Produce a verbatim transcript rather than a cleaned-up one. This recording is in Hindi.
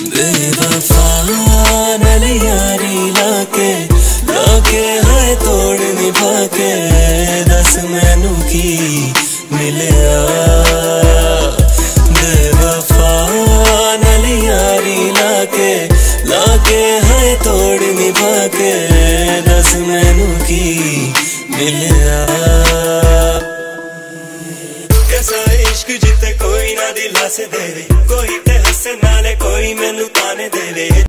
बेवफा नाल यारी लाके लाके है तोड़ निभा के दस मैनू की मिलिया। बेवफा नाल यारी लाके लाके है तोड़ निभा के दस मैनू की मिलिया। कैसा इश्क जिते कोई ना दिला से देवे, कोई ते हसन नाले कोई मैनू ताने देवे।